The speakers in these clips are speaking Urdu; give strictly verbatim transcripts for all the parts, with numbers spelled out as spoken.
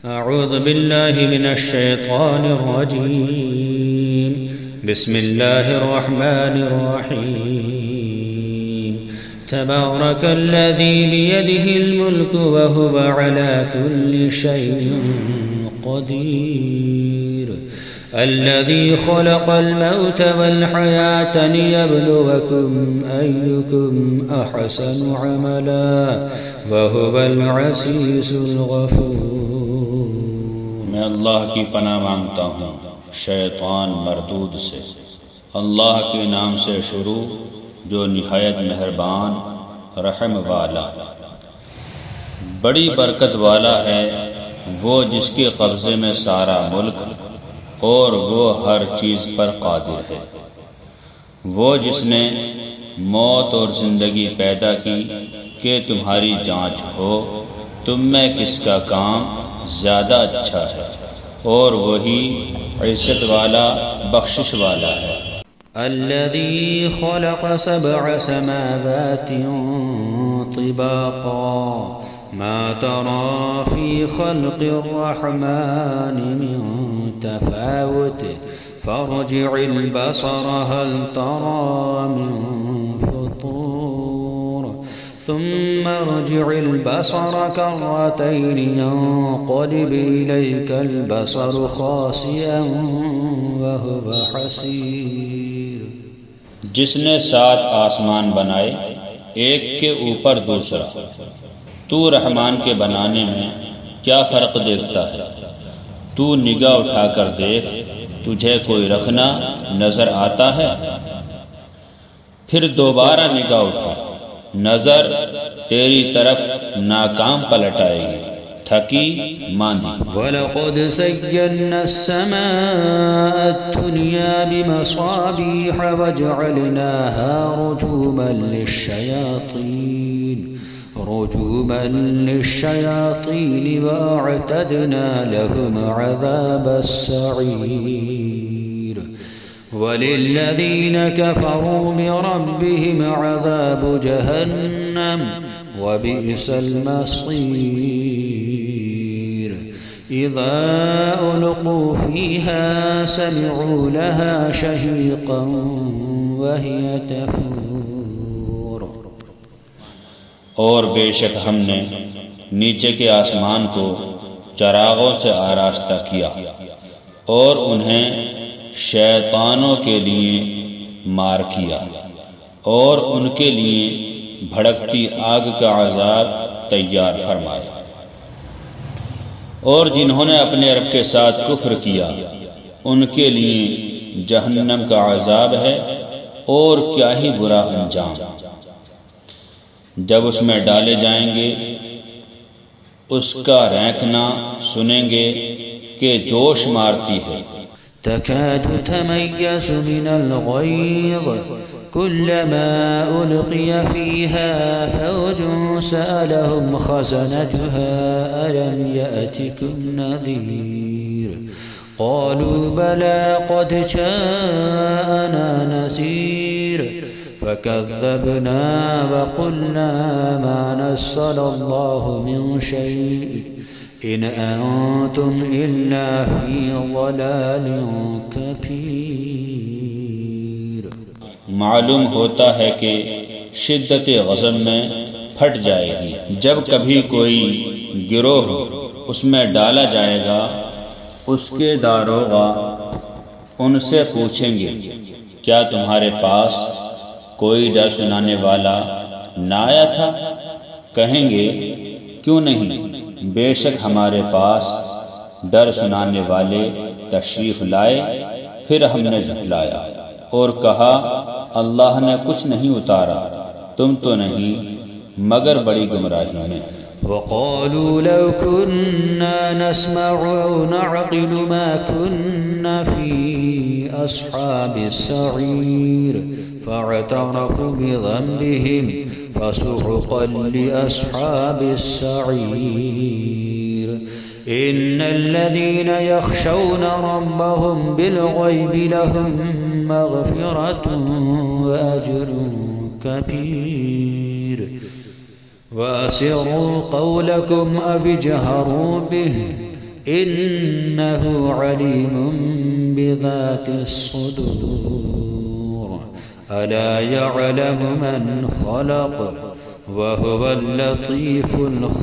أعوذ بالله من الشيطان الرجيم. بسم الله الرحمن الرحيم. تبارك الذي بيده الملك وهو على كل شيء قدير. الذي خلق الموت والحياة ليبلوكم أيكم أحسن عملا وهو العزيز الغفور. میں اللہ کی پناہ مانگتا ہوں شیطان مردود سے۔ اللہ کے نام سے شروع جو نہایت مہربان رحم والا۔ بڑی برکت والا ہے وہ جس کے قبضے میں سارا ملک اور وہ ہر چیز پر قادر ہے۔ وہ جس نے موت اور زندگی پیدا کی کہ تمہاری جانچ ہو تم میں کس کا کام زیادہ اچھا ہے، اور وہی عزت والا بخشش والا ہے۔ الذي خلق سبع سماوات طباقا ما ترى في خلق الرحمن من تفاوت فارجع البصر هل ترى من فطور ثم ارجع البصر كرتين ينقلب إليك البصر خاسئا وهو حسير۔ جس نے سات آسمان بنائے ایک کے اوپر دوسرا، تو رحمان کے بنانے میں کیا فرق دیکھتا ہے؟ تو نگاہ اٹھا کر دیکھ تجھے کوئی رکھنا نظر آتا ہے؟ پھر دوبارہ نگاہ اٹھا، نظر تیری طرف ناکام پلٹائے گی، تھکی ماندی۔ وَلَقَدْ زَيَّنَّا السَّمَاءَ الدُّنْيَا بِمَصَابِيحَ وَجَعَلْنَاهَا رُجُومًا لِلشَّيَاطِينِ رُجُومًا لِلشَّيَاطِينِ وَأَعْتَدْنَا لَهُمْ عَذَابَ السَّعِيرِ وَلِلَّذِينَ كَفَرُوا بِرَبِّهِمْ عَذَابُ جَهَنَّمَ وَبِئْسَ الْمَصِيرُ إِذَا أُلْقُوا فِيهَا سَمِعُوا لَهَا شَهِيقًا وَهِيَ تَفُورُ۔ اور بے شک ہم نے نیچے کے آسمان کو چراغوں سے آراستہ کیا اور انہیں شیطانوں کے لیے مار کیا، اور ان کے لیے بھڑکتی آگ کا عذاب تیار فرمایا۔ اور جنہوں نے اپنے رب کے ساتھ کفر کیا ان کے لیے جہنم کا عذاب ہے، اور کیا ہی برا انجام۔ جب اس میں ڈالے جائیں گے اس کا رینکنا سنیں گے کہ جوش مارتی ہے۔ تكاد تميز من الغيظ كلما ألقي فيها فوج سألهم خزنتها ألم يأتكم نذير قالوا بلى قد جاءنا نذير فكذبنا وقلنا ما نزل الله من شيء إن أنتم إلا في ضلال كبير۔ معلوم ہوتا ہے کہ شدت غضب میں پھٹ جائے گی جب کبھی کوئی گروہ اس میں ڈالا جائے گا۔ اس کے داروغہ ان سے پوچھیں گے کیا تمہارے پاس کوئی ڈر سنانے والا نہ آیا تھا؟ کہیں گے کیوں نہیں، بے شک ہمارے پاس ڈر سنانے والے تشریف لائے، پھر ہم نے جھٹلایا اور کہا اللہ نے کچھ نہیں اتارا، تم تو نہیں مگر بڑی گمراہی میں۔ وقالوا لو كنا نسمع أو نعقل ما كنا في أصحاب السعير فاعترفوا بذنبهم فسحقا لأصحاب السعير إن الذين يخشون ربهم بالغيب لهم مغفرة وأجر كبير وأسروا قولكم أو اجهروا به إنه عليم بذات الصدور ألا يعلم من خلق وهو اللطيف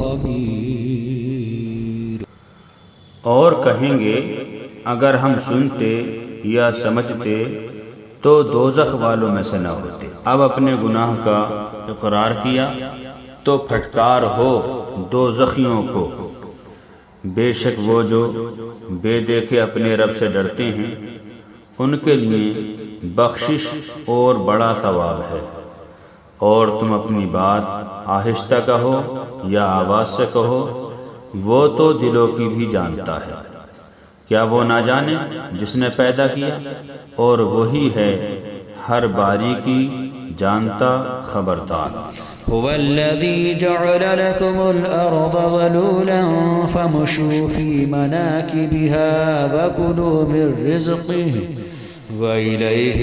الخبير۔ اور کہیں گے اگر ہم سنتے یا سمجھتے تو دوزخ والوں میں سے نہ ہوتے۔ اب اپنے گناہ کا اقرار کیا تو پھٹکار ہو دوزخیوں کو۔ بے شک وہ جو بے دیکھے اپنے رب سے ڈرتے ہیں ان کے لیے بخشش اور بڑا ثواب ہے۔ اور تم اپنی بات آہستہ کہو یا آواز سے کہو، وہ تو دلوں کی بھی جانتا ہے۔ کیا وہ نہ جانے جس نے پیدا کیا؟ اور وہی ہے ہر باریکی جانتا خبردار۔ هو الذي جعل لكم الأرض ذلولا فامشوا في مناكبها وكلوا من رزقه وإليه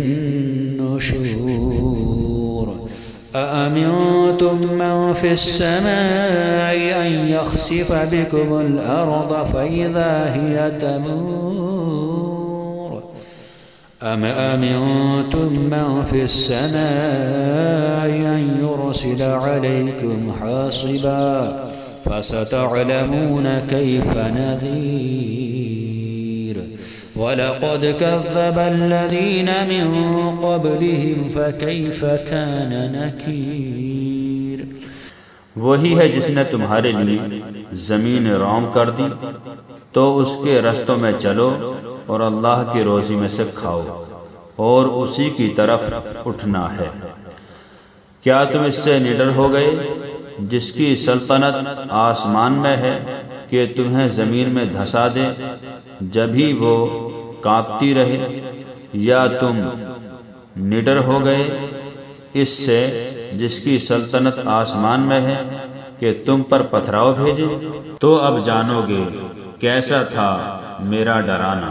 النشور أأمنتم من في السماء أن يخسف بكم الأرض فإذا هي تمور أم أمنتم من في السماء أن يرسل عليكم حاصبا فستعلمون كيف نذير ولقد كذب الذين من قبلهم فكيف كان نكير۔ وہی ہے جس نے تمہارے لیے زمین روم کر دی تو اس کے رستوں میں چلو اور اللہ کی روزی میں سے کھاؤ اور اسی کی طرف اٹھنا ہے۔ کیا تم اس سے نڈر ہو گئے جس کی سلطنت آسمان میں ہے کہ تمہیں زمین میں دھسا دے جبھی وہ کانپتی رہے؟ یا تم نڈر ہو گئے اس سے جس کی سلطنت آسمان میں ہے کہ تم پر پتھراؤ بھیجے؟ تو اب جانو گے کیسا تھا میرا ڈرانا۔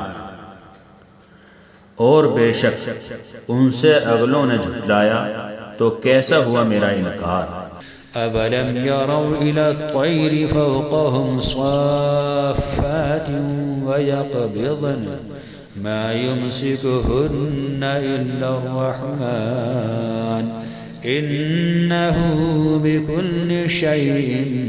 اور بے شک ان سے اگلوں نے جھٹلایا تو کیسا ہوا میرا انکار۔ أَوَلَمْ يَرَوْا إِلَى الطَّيْرِ فَوْقَهُمْ صَافَّاتٍ وَيَقْبِضْنَ مَا يُمْسِكُهُنَّ إِلَّا الرَّحْمَنُ إِنَّهُ بِكُلِّ شَيْءٍ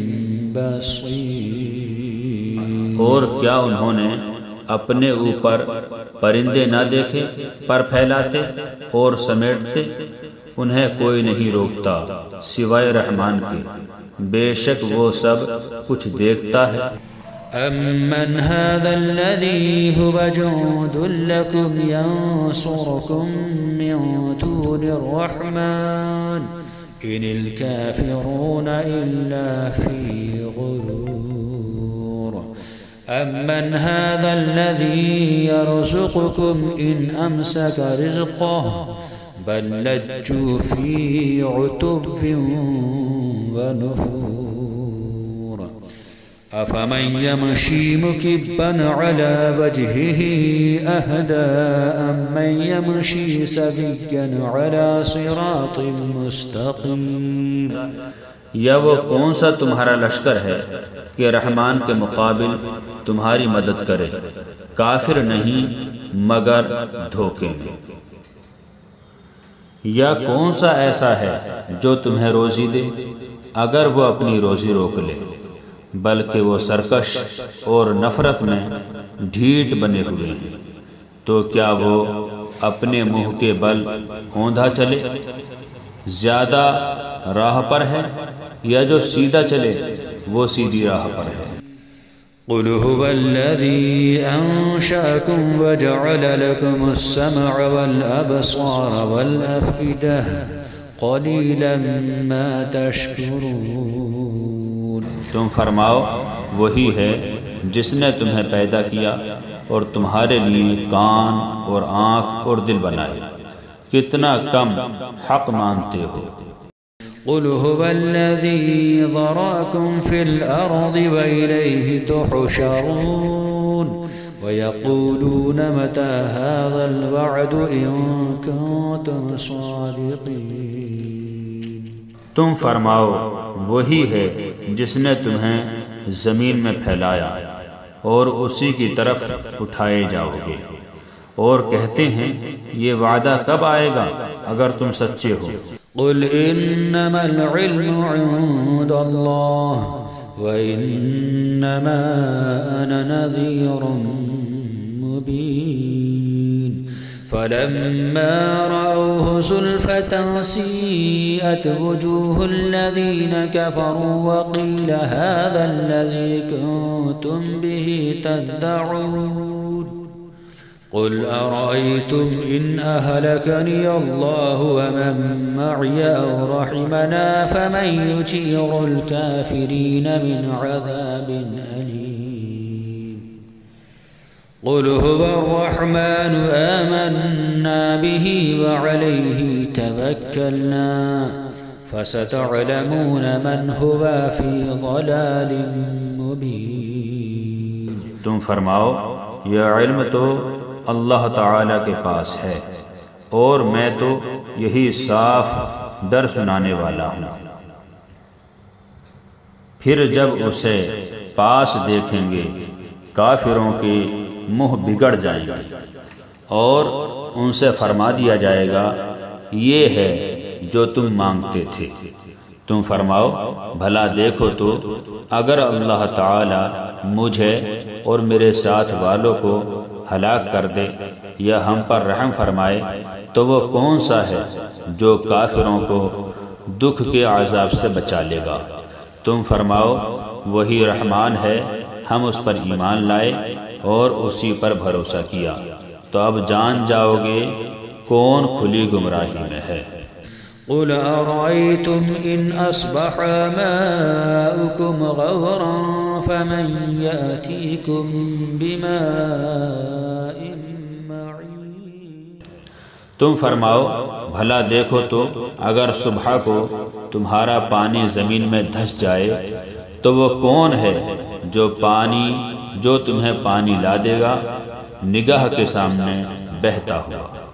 بَصِيرٌ۔ اور کیا انہوں نے اپنے اوپر پرندے نہ دیکھے پر پھیلاتے اور سمیٹتے؟ انہیں کوئی نہیں روکتا سوائے رحمان کے، بے شک وہ سب کچھ دیکھتا ہے۔ أَمَّنْ هَذَا الَّذِي هُوَ جُندٌ لَكُمْ يَنصُرُكُم مِّن دُونِ الرَّحْمَنِ إِنِ الْكَافِرُونَ إِلَّا فِي غُرُورٍ أَمَّنْ هَذَا الَّذِي يَرْزُقُكُمْ إِنْ أَمْسَكَ رِزْقَهُ بل لجوا في عتب ونفور أفمن يمشي مكبا على وجهه أهدى أمن يمشي سويا على صراط مستقيم۔ یا وہ کون سا تمہارا لشکر ہے کہ رحمان کے مقابل تمہاری مدد کرے؟ کافر نہیں مگر دھوکے میں۔ یا کون سا ایسا ہے جو تمہیں روزی دے اگر وہ اپنی روزی روک لے؟ بلکہ وہ سرکش اور نفرت میں ڈھیٹ بنے ہوئے ہیں۔ تو کیا وہ اپنے منہ کے بل اوندھا چلے؟ زیادہ راہ پر ہے، یا جو سیدھا چلے وہ سیدھی راہ پر ہے۔ قل هو الذي أنشأكم وجعل لكم السمع والأبصار والأفئدة قليلا ما تشكرون۔ تم فرماؤ وہی ہے جس نے تمہیں پیدا کیا اور تمہارے لیے کان اور آنکھ اور دل بنائے، کتنا کم حق مانتے ہو۔ قل هو الذي ذراكم في الأرض وإليه تحشرون ويقولون متى هذا الوعد إن كنتم صادقين۔ تم فرماؤ وہی ہے جس نے تمہیں زمین میں پھیلایا اور اسی کی طرف اٹھائے جاؤ گے، اور کہتے ہیں یہ وعدہ کب آئے گا اگر تم سچے ہو۔ قل انما العلم عند اللہ وانما انا نذیر مبین فلما رأوه زلفة سيئت وجوه الذين كفروا وقيل هذا الذي كنتم به تدعون قل أرأيتم إن أهلكني الله ومن معي أو رحمنا فمن يجير الكافرين من عذاب أليم قل هو الرحمن آمنا به وعليه توكلنا فستعلمون من هو في ضلال مبين۔ تم فرماؤ یہ علم تو اللہ تعالی کے پاس ہے اور میں تو یہی صاف ڈر سنانے والا ہوں۔ پھر جب اسے پاس دیکھیں گے کافروں کے منہ بگڑ جائیں گے اور ان سے فرما دیا جائے گا یہ ہے جو تم مانگتے تھے۔ تم فرماؤ بھلا دیکھو تو اگر اللہ تعالی مجھے اور میرے ساتھ والوں کو ہلاک کر دے یا ہم پر رحم فرمائے تو وہ کون سا ہے جو کافروں کو دکھ کے عذاب سے بچا لے گا۔ تم فرماؤ وہی رحمان ہے، ہم اس پر ایمان لائے اور اسی پر بھروسہ کیا، تو اب جان جاؤ گے کون کھلی گمراہی میں ہے۔ قل أرأيتم إن أصبح ماؤكم غورا فمن يأتيكم بماء معين۔ تم فرماؤ بھلا دیکھو تو اگر صبح کو تمہارا پانی زمین میں دھس جائے تو وہ کون ہے جو پانی جو تمہیں پانی لا دے گا نگاہ کے سامنے بہتا ہوا۔